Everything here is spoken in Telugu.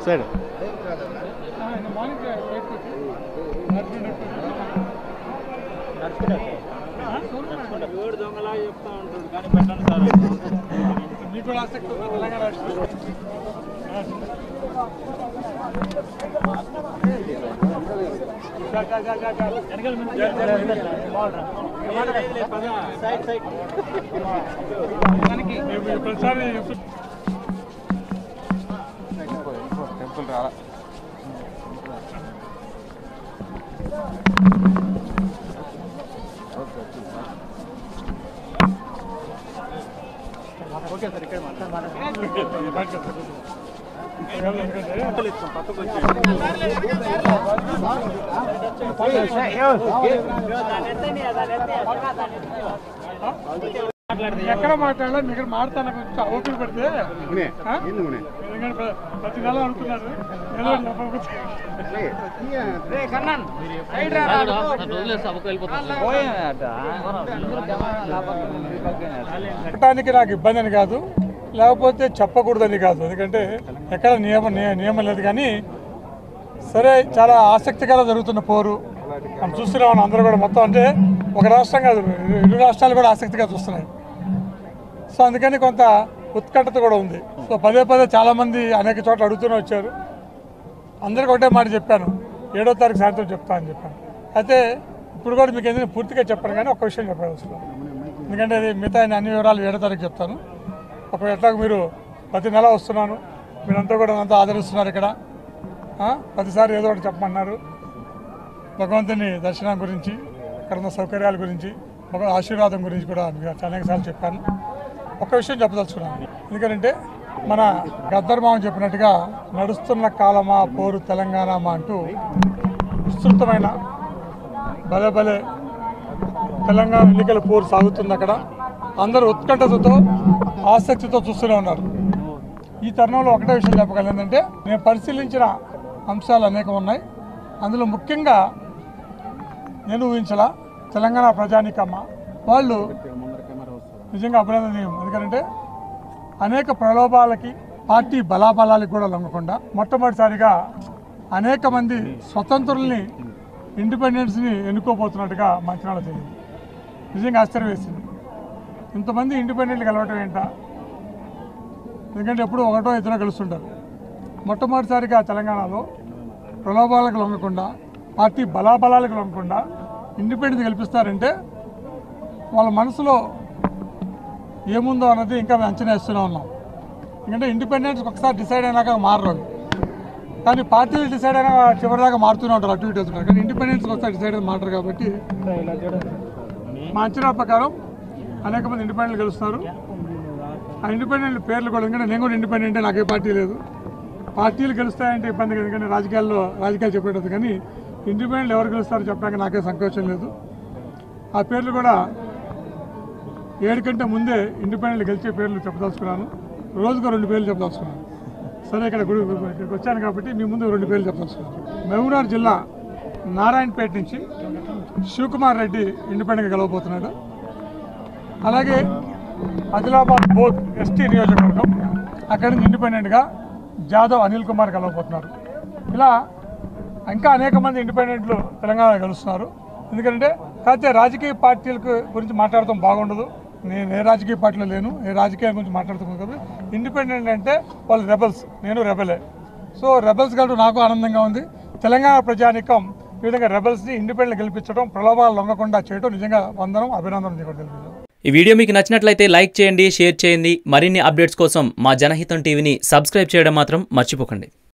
సైడ్ దొంగలా చెప్తా ఉంటాడు కానీ పెట్టండి సార్ మీకు కూడా ఆసక్తి తెలంగాణ టెంపుల్ రాలా ఓకే సార్ ఇక్కడ ఎక్కడ మాట్లాడాలి మీకు మాట్లాడాలి కొంచెం ఓపిక పడితే ప్రతి నెల అనుకున్నారు చెప్పడానికి నాకు ఇబ్బంది అని కాదు, లేకపోతే చెప్పకూడదని కాదు. ఎందుకంటే ఎక్కడ నియమం లేదు. కానీ సరే, చాలా ఆసక్తికరంగా జరుగుతున్న పోరు మనం చూస్తున్నాం. అందరూ కూడా మొత్తం అంటే ఒక రాష్ట్రం కాదు, 2 రాష్ట్రాలు కూడా ఆసక్తిగా చూస్తున్నాయి. సో అందుకని కొంత ఉత్కంఠత కూడా ఉంది. సో పదే చాలామంది అనేక చోట్ల అడుగుతూనే వచ్చారు. అందరికీ ఒకటే మాట చెప్పాను, 7వ తారీఖు సాయంత్రం చెప్తా అని చెప్పాను. అయితే ఇప్పుడు కూడా మీకు ఎందుకంటే పూర్తిగా చెప్పాను, కానీ ఒక విషయం చెప్పాను అసలు. ఎందుకంటే అది మిగతా అన్ని వివరాలు 7వ తారీఖు చెప్తాను. ఒకవేళ ఎట్లా మీరు ప్రతి నెల వస్తున్నాను, మీరంతా కూడా అంతా ఆదరిస్తున్నారు. ఇక్కడ ప్రతిసారి ఏదో ఒకటి చెప్పమన్నారు. భగవంతుని దర్శనం గురించి, ఇక్కడ ఉన్న సౌకర్యాల గురించి, భగవంతుని ఆశీర్వాదం గురించి కూడా మీకు అనేకసార్లు చెప్పాను. ఒక్క విషయం చెప్పదలుచుకున్నాను. ఎందుకంటే మన గద్దర్మావం చెప్పినట్టుగా నడుస్తున్న కాలమా పోరు తెలంగాణమా అంటూ విస్తృతమైన భలే తెలంగాణ ఎన్నికల పోరు సాగుతుంది. అక్కడ అందరూ ఉత్కంఠతతో ఆసక్తితో చూస్తూనే ఉన్నారు. ఈ తరుణంలో ఒకటే విషయం చెప్పగలను, ఏంటంటే నేను పరిశీలించిన అంశాలు అనేకం ఉన్నాయి. అందులో ముఖ్యంగా నేను ఊహించాల తెలంగాణ ప్రజానీకమ్మ వాళ్ళు నిజంగా అభినందనీయం. ఎందుకంటే అనేక ప్రలోభాలకి, పార్టీ బలాబలాలకు కూడా లొంగకుండా మొట్టమొదటిసారిగా అనేక మంది స్వతంత్రుల్ని, ఇండిపెండెన్స్ని ఎన్నుకోబోతున్నట్టుగా మంత్రాలు జరిగింది. నిజంగా ఆశ్చర్యం వేసింది. ఇంతమంది ఇండిపెండెంట్లు కలవటం ఏంటా? ఎందుకంటే ఎప్పుడు 1 2 కలుస్తుంటారు. మొట్టమొదటిసారిగా తెలంగాణలో ప్రలోభాలకు లొంగకుండా, పార్టీ బలాబలాలకు లొంగకుండా ఇండిపెండెన్స్ గెలిపిస్తారంటే వాళ్ళ మనసులో ఏముందో అన్నది ఇంకా మేము అంచనా వేస్తూనే ఉన్నాం. ఎందుకంటే ఇండిపెండెన్స్ ఒకసారి డిసైడ్ అయినాక మారరు, కానీ పార్టీలు డిసైడ్ అయినా చివరిదాకా మారుతూనే ఉంటారు, అటు ఇటు వెళ్తున్నారు. కానీ ఇండిపెండెన్స్ ఒకసారి డిసైడ్ అయిన మారరు. కాబట్టి మా అంచనా ప్రకారం అనేక మంది ఇండిపెండెంట్లు గెలుస్తారు. ఆ ఇండిపెండెంట్ పేర్లు కూడా, ఎందుకంటే నేను కూడా ఇండిపెండెంటే, నాకే పార్టీ లేదు. పార్టీలు గెలుస్తాయంటే ఇబ్బంది కదా, ఎందుకంటే రాజకీయాలు చెప్పేటది. కానీ ఇండిపెండెంట్ ఎవరు గెలుస్తారో చెప్పడానికి నాకే సంకోచం లేదు. ఆ పేర్లు కూడా 7 కంటే ముందే ఇండిపెండెంట్ గెలిచే పేర్లు చెప్పదలుచుకున్నాను. రోజుకు 2 పేర్లు చెప్పదలుచుకున్నాను. సరే, ఇక్కడికి వచ్చాను కాబట్టి మీ ముందు 2 పేర్లు చెప్పదలుచుకున్నాను. మహబూబ్నగర్ జిల్లా నారాయణపేట నుంచి శివకుమార్ రెడ్డి ఇండిపెండెంట్గా గెలవబోతున్నాడు. అలాగే ఆదిలాబాద్ బోత్ ఎస్టీ నియోజకవర్గం, అక్కడి నుంచి ఇండిపెండెంట్గా జాదవ్ అనిల్ కుమార్ గెలవబోతున్నారు. ఇలా ఇంకా అనేక మంది ఇండిపెండెంట్లు తెలంగాణలో గెలుస్తున్నారు. ఎందుకంటే కాకపోతే రాజకీయ పార్టీల గురించి మాట్లాడటం బాగుండదు. నేను ఏ రాజకీయ పార్టీలో లేను, ఏ రాజకీయాల గురించి మాట్లాడుతున్నాను. కాబట్టి ఇండిపెండెంట్ అంటే వాళ్ళు రెబల్స్, నేను రెబలే. సో రెబల్స్ కాబట్టి నాకు ఆనందంగా ఉంది. తెలంగాణ ప్రజానీకం ఈ విధంగా రెబల్స్ని ఇండిపెండెంట్ గెలిపించడం, ప్రలోభాలు లొంగకుండా చేయడం నిజంగా వందనం, అభినందనం తెలియజేయడం. ఈ వీడియో మీకు నచ్చినట్లయితే లైక్ చేయండి, షేర్ చేయండి. మరిన్ని అప్డేట్స్ కోసం మా జనహితం టీవీని సబ్స్క్రైబ్ చేయడం మాత్రం మర్చిపోకండి.